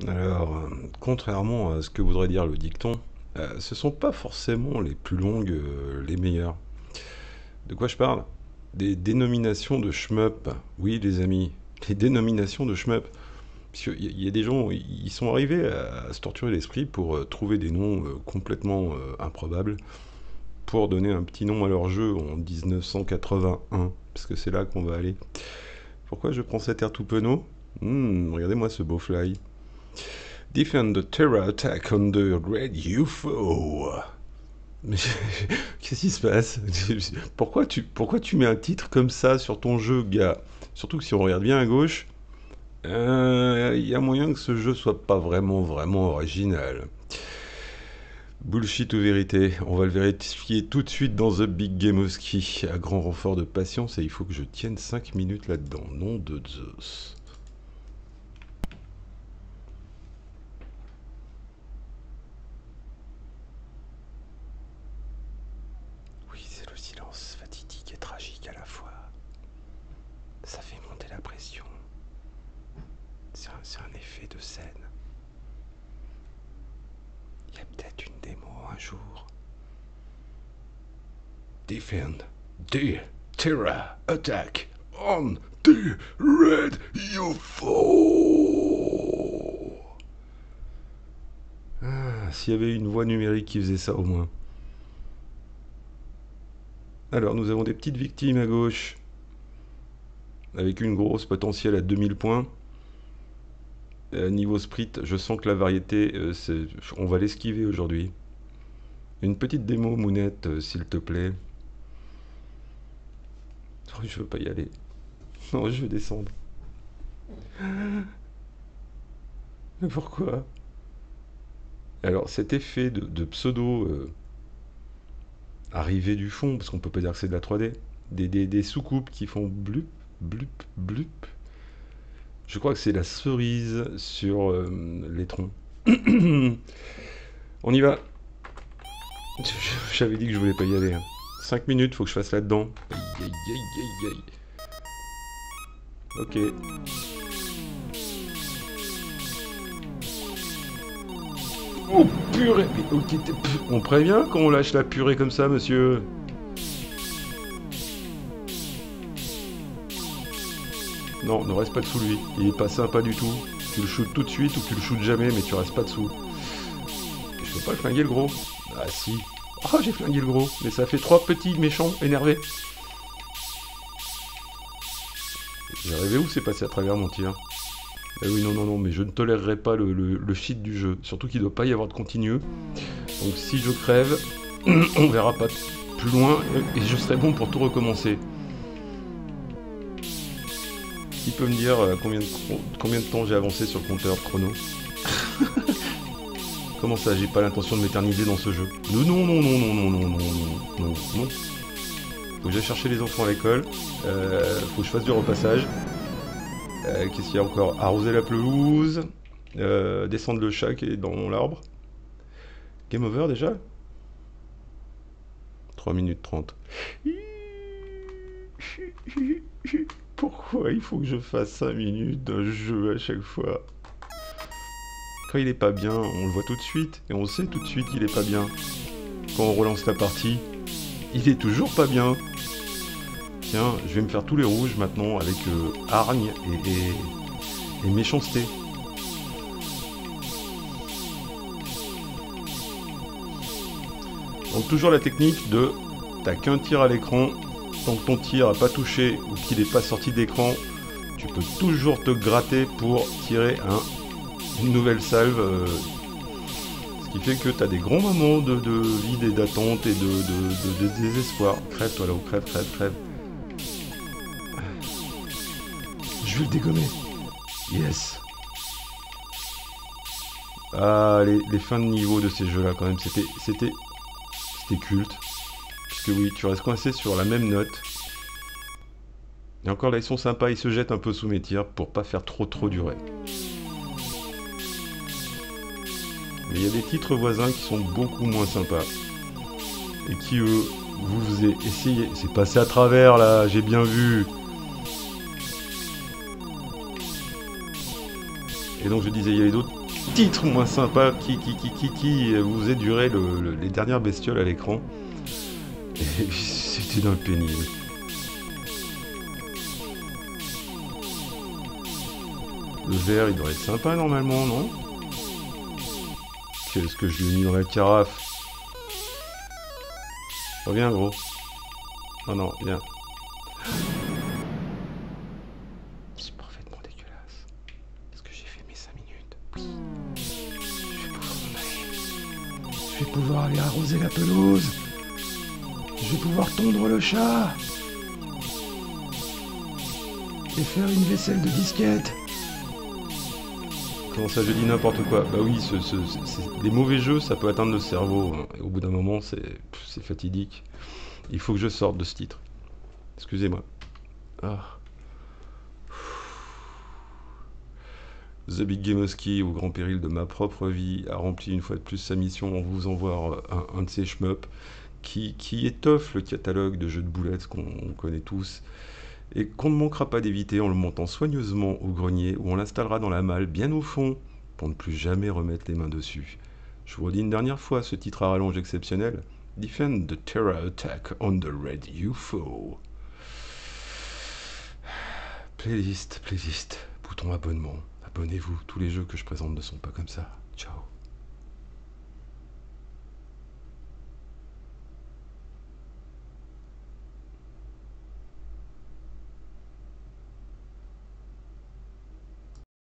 Alors, contrairement à ce que voudrait dire le dicton, ce sont pas forcément les plus longues les meilleures. De quoi je parle? Des dénominations de shmup. Oui, les amis, les dénominations de shmup. Parce qu'il y a des gens, ils sont arrivés à se torturer l'esprit pour trouver des noms complètement improbables, pour donner un petit nom à leur jeu en 1981, parce que c'est là qu'on va aller. Pourquoi je prends cet air tout penaud? Regardez-moi ce beau fly. Defend the terror attack on the red UFO. Mais qu'est-ce qui se passe? Pourquoi tu mets un titre comme ça sur ton jeu, gars? Surtout que si on regarde bien à gauche, il y a moyen que ce jeu soit pas vraiment original. Bullshit ou vérité? On va le vérifier tout de suite dans The Big Gameowski. À grand renfort de patience, et il faut que je tienne 5 minutes là-dedans. Nom de Zeus. Oui, c'est le silence fatidique et tragique à la fois. Ça fait monter la pression. C'est un effet de scène. Il y a peut-être une démo un jour. Defend the terror attack on the red UFO. Ah, s'il y avait une voix numérique qui faisait ça au moins. Alors, nous avons des petites victimes à gauche, avec une grosse potentielle à 2000 points. Niveau sprite, je sens que la variété, on va l'esquiver aujourd'hui. Une petite démo, Mounette, s'il te plaît. Oh, je veux pas y aller. Non, je veux descendre. Mais pourquoi? Alors, cet effet de pseudo arrivé du fond, parce qu'on peut pas dire que c'est de la 3D, des soucoupes qui font blup, blup, blup. Je crois que c'est la cerise sur les troncs. On y va. J'avais dit que je voulais pas y aller. 5 minutes, faut que je fasse là-dedans. Aïe, aïe, aïe, aïe, aïe. Ok. Oh purée! Ok, on prévient quand on lâche la purée comme ça, monsieur? Non, ne reste pas dessous lui. Il est pas sympa du tout. Tu le shootes tout de suite ou tu le shootes jamais, mais tu restes pas dessous. Je peux pas le flinguer le gros. Ah si. Oh, j'ai flingué le gros. Mais ça fait 3 petits méchants énervés. J'ai rêvé où c'est passé à travers mon tir? Eh oui, non, mais je ne tolérerai pas le cheat du jeu. Surtout qu'il ne doit pas y avoir de continu. Donc si je crève, on verra pas plus loin et je serai bon pour tout recommencer. Qui peut me dire combien de temps j'ai avancé sur le compteur chrono? Comment ça, j'ai pas l'intention de m'éterniser dans ce jeu? Non. Faut que j'aille chercher les enfants à l'école. Faut que je fasse du repassage. Qu'est-ce qu'il y a encore? Arroser la pelouse. Descendre le chat qui est dans l'arbre. Game over déjà? 3 minutes 30. Pourquoi il faut que je fasse 5 minutes d'un jeu à chaque fois? Quand il est pas bien, on le voit tout de suite. Et on sait tout de suite qu'il est pas bien. Quand on relance la partie, il est toujours pas bien. Tiens, je vais me faire tous les rouges maintenant avec hargne et méchanceté. Donc toujours la technique de t'as qu'un tir à l'écran, tant que ton tir n'a pas touché ou qu'il n'est pas sorti d'écran, tu peux toujours te gratter pour tirer une nouvelle salve. Ce qui fait que t'as des grands moments de vide et d'attente et de désespoir. Crève toi là-haut, crève. Je vais le dégommer. Yes. Ah, les fins de niveau de ces jeux-là, quand même, c'était culte. Puisque oui, tu restes coincé sur la même note. Et encore là, ils sont sympas, ils se jettent un peu sous mes tirs pour pas faire trop durer. Mais il y a des titres voisins qui sont beaucoup moins sympas. Et qui, eux, vous avez essayé. C'est passé à travers, là, j'ai bien vu. Et donc je disais, il y avait d'autres titre moins sympa qui vous faisait durer les dernières bestioles à l'écran. Et c'était d'un pénible. Le verre, il devrait être sympa normalement, non? Qu'est-ce que je lui ai mis dans la carafe? Reviens, gros. Oh non, viens. C'est parfaitement dégueulasse. Est-ce que j'ai fait mes 5 minutes? Oui. Je vais pouvoir aller arroser la pelouse. Je vais pouvoir tondre le chat. Et faire une vaisselle de disquette. Comment ça, je dis n'importe quoi? Bah oui, les mauvais jeux, ça peut atteindre le cerveau, hein. Et au bout d'un moment, c'est fatidique. Il faut que je sorte de ce titre. Excusez-moi. Ah. The Big Gameowski, au grand péril de ma propre vie, a rempli une fois de plus sa mission en vous envoie un de ces shmups qui étoffe le catalogue de jeux de boulettes qu'on connaît tous et qu'on ne manquera pas d'éviter en le montant soigneusement au grenier où on l'installera dans la malle bien au fond pour ne plus jamais remettre les mains dessus. Je vous redis une dernière fois ce titre à rallonge exceptionnel. Defend the Terror Attack on the Red UFO. Playlist, bouton abonnement. Abonnez-vous, tous les jeux que je présente ne sont pas comme ça. Ciao.